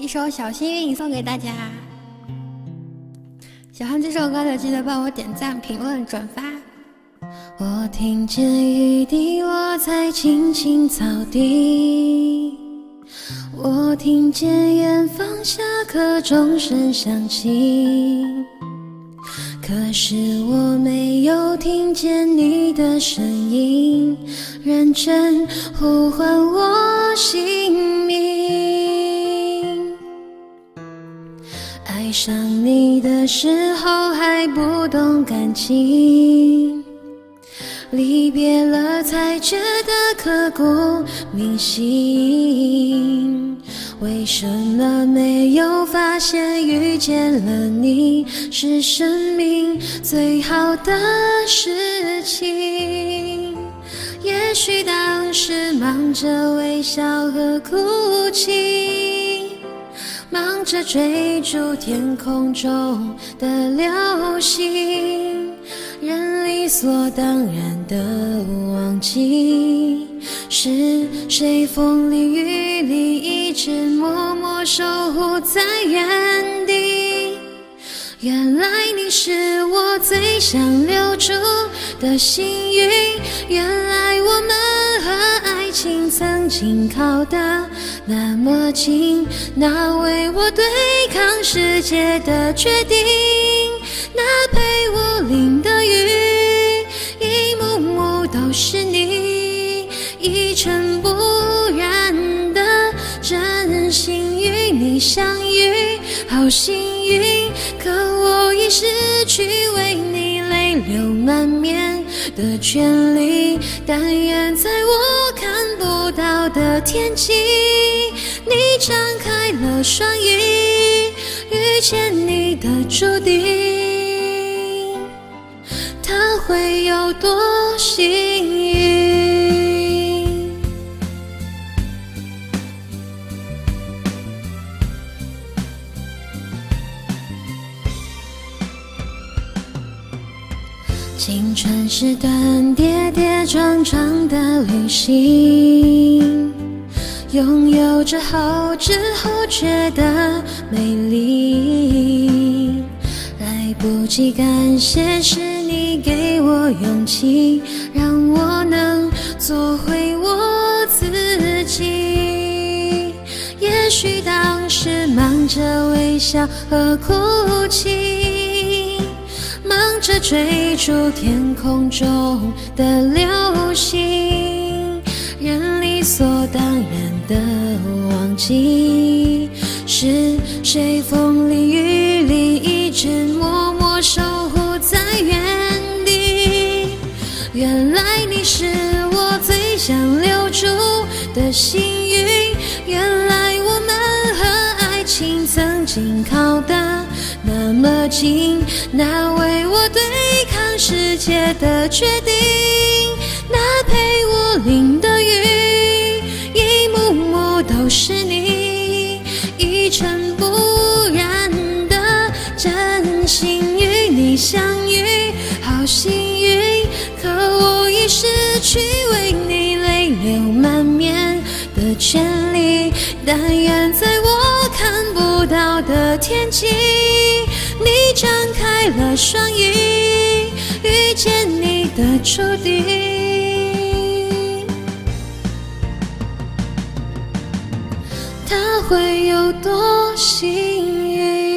一首《小幸运》送给大家。喜欢这首歌的，记得帮我点赞、评论、转发。我听见雨滴落在青青草地，我听见远方下课钟声响起，可是我没有听见你的声音，认真呼唤我姓名。爱上你的时候还不懂感情，离别了才觉得刻骨铭心。为什么没有发现遇见了你是生命最好的事情？也许当时忙着微笑和哭泣，忙着追逐天空中的流星，人理所当然的忘记，是谁风里雨里一直默默守护在原地。原来你是我最想留住的幸运，原来我们和爱情曾经靠得那么近，那为我对抗世界的决定，那陪我淋的雨，一幕幕都是你，一尘不染的真心与你相遇，好幸运，可我已失去为你泪流满面的权利，但愿在我看不到的天际，你张开了双翼，遇见你的注定，它会有多幸运？青春是段跌跌撞撞的旅行，拥有着后知后觉的美丽，来不及感谢是你给我勇气，让我能做回我自己。也许当时忙着微笑和哭泣，忙着追逐天空中的流星，人理所当然的忘记，是谁风里雨里一直默默守护在原地。原来你是我最想留住的幸运，原来我们和爱情曾经靠得那么近，那为我对抗世界的决定，那陪我淋的雨，一幕幕都是你，一尘不染的真心与你相遇，好幸运，可我已失去为你泪流满面的权利，但愿在我看不到的天际，你张开了双翼，遇见你的注定，它会有多幸运？